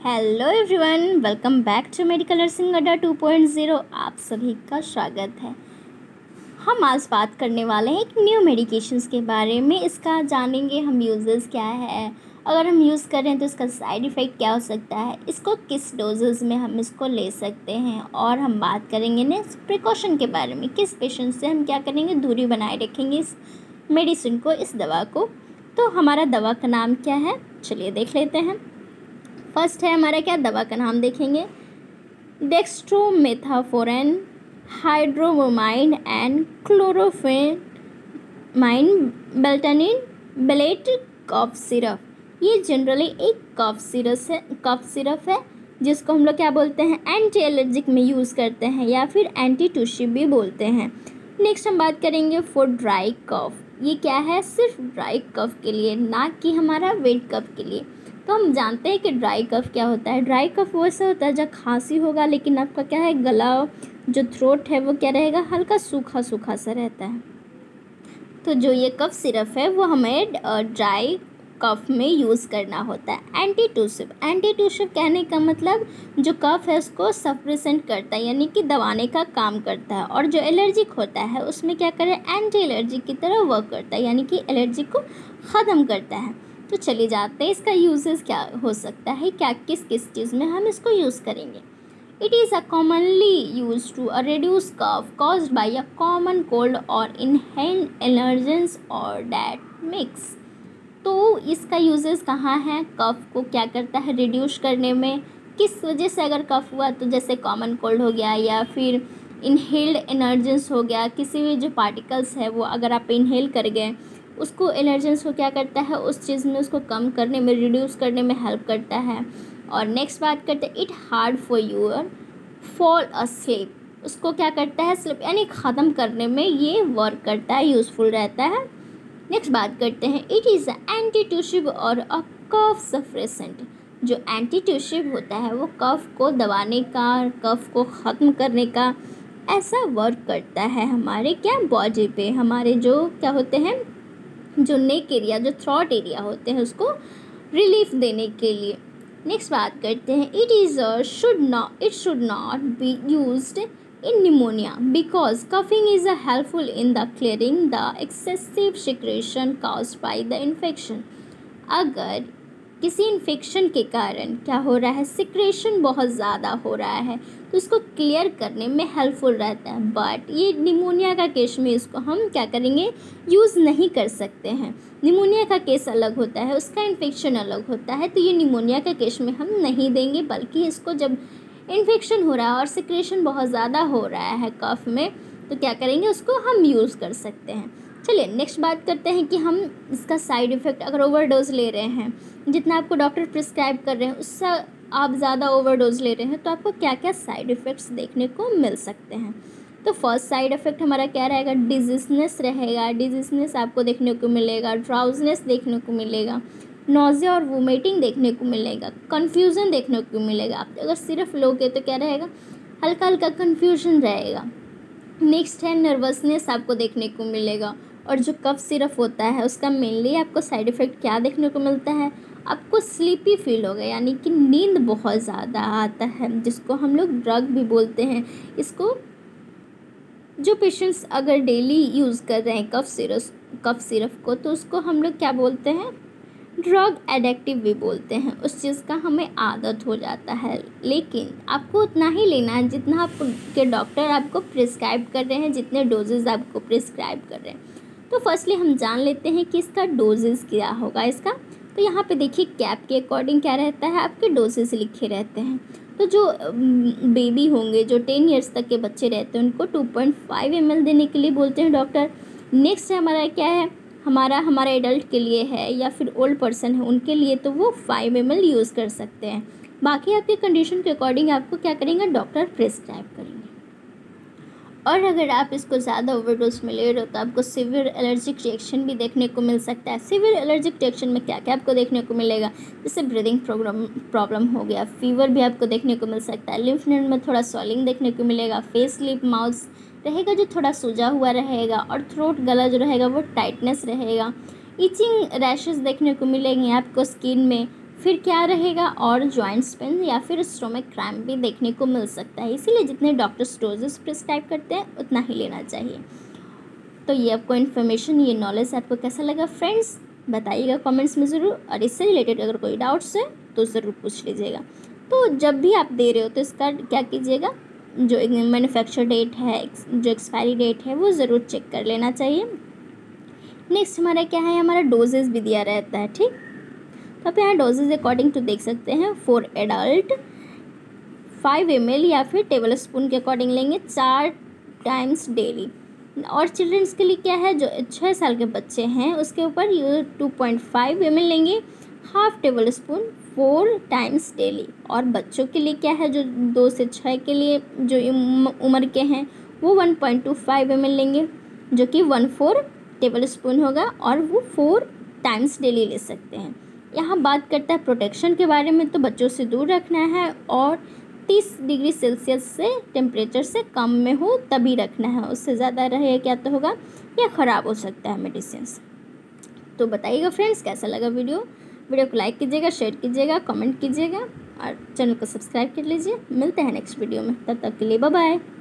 Hello everyone, welcome back to medical nursing अड्डा 2.0। आप सभी का स्वागत है। हम आज बात करने वाले हैं एक न्यू मेडिकेशंस के बारे में। इसका जानेंगे हम यूजेस क्या है, अगर हम यूज़ करें तो इसका साइड इफ़ेक्ट क्या हो सकता है, इसको किस डोजेस में हम इसको ले सकते हैं, और हम बात करेंगे नेक्स्ट प्रिकॉशन के बारे में, किस पेशेंट से हम क्या करेंगे, दूरी बनाए रखेंगे इस मेडिसिन को, इस दवा को। तो हमारा दवा का नाम क्या है, चलिए देख लेते हैं। फर्स्ट है हमारा क्या, दवा का नाम देखेंगे, डेक्स्ट्रोमेथाफोरेन हाइड्रोवोमाइन एंड क्लोरोफेमाइन बेल्टानिन बेलेट कफ सिरप। ये जनरली एक कफ सिरप है जिसको हम लोग क्या बोलते हैं, एंटी एलर्जिक में यूज़ करते हैं या फिर एंटी टूशिप भी बोलते हैं। नेक्स्ट हम बात करेंगे फॉर ड्राई कफ। ये क्या है, सिर्फ ड्राई कफ के लिए, ना कि हमारा वेट कफ के लिए। तो हम जानते हैं कि ड्राई कफ क्या होता है। ड्राई कफ वैसे होता है जब खांसी होगा लेकिन आपका क्या है, गला जो थ्रोट है वो क्या रहेगा, हल्का सूखा सूखा सा रहता है। तो जो ये कफ सिरप है वो हमें ड्राई कफ में यूज़ करना होता है। एंटी टूशिप कहने का मतलब जो कफ है उसको सप्रेसेंट करता है, यानी कि दबाने का काम करता है। और जो एलर्जिक होता है उसमें क्या करे, एंटी एलर्जिक की तरह वर्क करता है, यानी कि एलर्जी को ख़त्म करता है। तो चले जाते हैं इसका यूजेस क्या हो सकता है, क्या किस किस चीज़ में हम इसको यूज़ करेंगे। It is a commonly use to reduce cough caused by a common cold or inhaled allergens or that mix। तो इसका यूजेस कहाँ है, कफ को क्या करता है रिड्यूस करने में, किस वजह से अगर कफ हुआ, तो जैसे कॉमन कोल्ड हो गया या फिर इनहेल्ड एलर्जेंस हो गया, किसी भी जो पार्टिकल्स है वो अगर आप इनहेल कर गए, उसको एलर्जेंस को क्या करता है, उस चीज़ में उसको कम करने में, रिड्यूस करने में हेल्प करता है। और नेक्स्ट बात करते हैं, it hard for your fall asleep. उसको क्या करता है, स्लिप यानी ख़त्म करने में ये वर्क करता है, यूज़फुल रहता है। नेक्स्ट बात करते हैं, इट इज़ एंटी टूशिप और अ कफ सप्रेसेंट। जो एंटी टूशिप होता है वो कफ को दबाने का, कफ को ख़त्म करने का ऐसा वर्क करता है हमारे क्या बॉडी पे, हमारे जो क्या होते हैं, जो नेक एरिया, जो थ्रोट एरिया होते हैं उसको रिलीफ देने के लिए। नेक्स्ट बात करते हैं, it should not be used in pneumonia because coughing is helpful in the clearing the excessive secretion caused by the infection। अगर किसी इन्फेक्शन के कारण क्या हो रहा है, सिक्रेशन बहुत ज़्यादा हो रहा है, तो इसको क्लियर करने में हेल्पफुल रहता है। बट ये निमोनिया का केस में इसको हम क्या करेंगे, यूज़ नहीं कर सकते हैं। निमोनिया का केस अलग होता है, उसका इन्फेक्शन अलग होता है, तो ये निमोनिया का केस में हम नहीं देंगे, बल्कि इसको जब इन्फेक्शन हो रहा है और सिक्रेशन बहुत ज़्यादा हो रहा है कफ में, तो क्या करेंगे, उसको हम यूज़ कर सकते हैं। चलिए नेक्स्ट बात करते हैं कि हम इसका साइड इफ़ेक्ट, अगर ओवरडोज ले रहे हैं, जितना आपको डॉक्टर प्रिस्क्राइब कर रहे हैं उससे आप ज़्यादा ओवरडोज ले रहे हैं, तो आपको क्या क्या साइड इफ़ेक्ट्स देखने को मिल सकते हैं। तो फर्स्ट साइड इफ़ेक्ट हमारा क्या रहेगा, डिजीजनेस रहेगा। डिजीजनेस आपको देखने को मिलेगा, ड्राउजनेस देखने को मिलेगा, नोज़िया और वोमिटिंग देखने को मिलेगा, कन्फ्यूज़न देखने को मिलेगा। आप अगर सिर्फ लोगे तो क्या रहेगा, हल्का हल्का कन्फ्यूजन रहेगा। नेक्स्ट है नर्वसनेस आपको देखने को मिलेगा। और जो कफ सिरप होता है उसका मेनली आपको साइड इफ़ेक्ट क्या देखने को मिलता है, आपको स्लीपी फील होगा, यानी कि नींद बहुत ज़्यादा आता है, जिसको हम लोग ड्रग भी बोलते हैं। इसको जो पेशेंट्स अगर डेली यूज़ कर रहे हैं कफ सिरप को, तो उसको हम लोग क्या बोलते हैं, ड्रग एडिक्टिव भी बोलते हैं। उस चीज़ का हमें आदत हो जाता है, लेकिन आपको उतना ही लेना है जितना आपके डॉक्टर आपको प्रिस्क्राइब कर रहे हैं, जितने डोजेज़ आपको प्रिस्क्राइब कर रहे हैं। तो फर्स्टली हम जान लेते हैं कि इसका डोजेज़ क्या होगा इसका। तो यहाँ पे देखिए कैप के अकॉर्डिंग क्या रहता है, आपके डोजेज़ लिखे रहते हैं। तो जो बेबी होंगे, जो 10 ईयर्स तक के बच्चे रहते हैं, उनको 2.5 ml देने के लिए बोलते हैं डॉक्टर। नेक्स्ट है हमारा क्या है, हमारा एडल्ट के लिए है या फिर ओल्ड पर्सन है उनके लिए, तो वो 5 ml यूज़ कर सकते हैं। बाकी आपके कंडीशन के अकॉर्डिंग आपको क्या करेंगे, डॉक्टर प्रिस्क्राइब करेंगे। और अगर आप इसको ज़्यादा ओवरडोज में ले रहे हो तो आपको सीवियर एलर्जिक रिएक्शन भी देखने को मिल सकता है। सीवियर एलर्जिक रिएक्शन में क्या क्या आपको देखने को मिलेगा, जैसे ब्रीदिंग प्रॉब्लम हो गया, फीवर भी आपको देखने को मिल सकता है, लिम्फ नोड में थोड़ा स्वेलिंग देखने को मिलेगा, फेस, लिप, माउथ रहेगा जो थोड़ा सूजा हुआ रहेगा, और थ्रोट, गला जो रहेगा वो टाइटनेस रहेगा। इचिंग रैशेस देखने को मिलेंगे आपको स्किन में, फिर क्या रहेगा, और जॉइंट्स पेन या फिर स्टोमक क्रैम्प भी देखने को मिल सकता है। इसीलिए जितने डॉक्टर्स डोजेस प्रिस्क्राइब करते हैं उतना ही लेना चाहिए। तो ये आपको इन्फॉर्मेशन, ये नॉलेज आपको कैसा लगा फ्रेंड्स, बताइएगा कमेंट्स में ज़रूर। और इससे रिलेटेड अगर कोई डाउट्स है तो ज़रूर पूछ लीजिएगा। तो जब भी आप दे रहे हो तो इसका क्या कीजिएगा, जो मैन्युफैक्चर डेट है, जो एक्सपायरी डेट है, वो ज़रूर चेक कर लेना चाहिए। नेक्स्ट हमारा क्या है, हमारा डोजेस भी दिया रहता है, ठीक। तो आप यहाँ डोजेज अकॉर्डिंग टू देख सकते हैं। फॉर एडल्ट 5 ml या फिर टेबल स्पून के अकॉर्डिंग लेंगे 4 टाइम्स डेली। और चिल्ड्रंस के लिए क्या है, जो 6 साल के बच्चे हैं उसके ऊपर ये 2.5 ml लेंगे, half tablespoon 4 times daily. और बच्चों के लिए क्या है, जो 2 से 6 के लिए जो उम्र के हैं वो 1.25 ml लेंगे, जो कि 1/4 टेबल स्पून होगा, और वो 4 टाइम्स डेली ले सकते हैं। यहाँ बात करता है प्रोटेक्शन के बारे में, तो बच्चों से दूर रखना है और 30 डिग्री सेल्सियस से टेम्परेचर से कम में हो तभी रखना है। उससे ज़्यादा रहे क्या तो होगा या ख़राब हो सकता है मेडिसिन। तो बताइएगा फ्रेंड्स कैसा लगा वीडियो को लाइक कीजिएगा, शेयर कीजिएगा, कमेंट कीजिएगा और चैनल को सब्सक्राइब कर लीजिए। मिलते हैं नेक्स्ट वीडियो में, तब तक के लिए बाय बाय।